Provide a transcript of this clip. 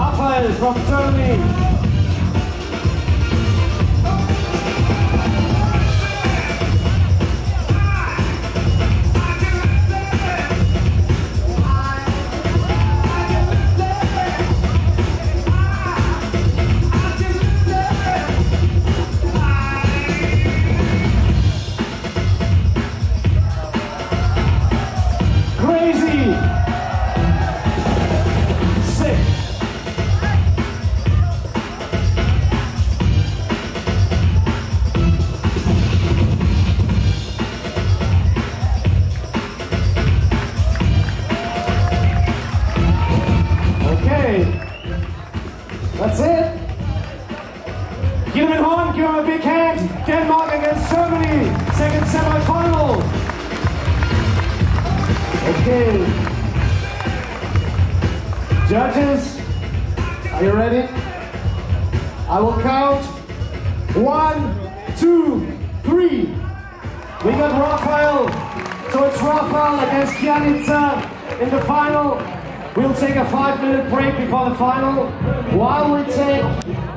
Rafael from Germany. That's it. Give him a horn, give him a big hand. Denmark against Germany, second semi-final. Okay. Judges, are you ready? I will count 1, 2, 3. We got Rafael. So it's Rafael against Kidz in the final. We'll take a 5-minute break before the final. While we take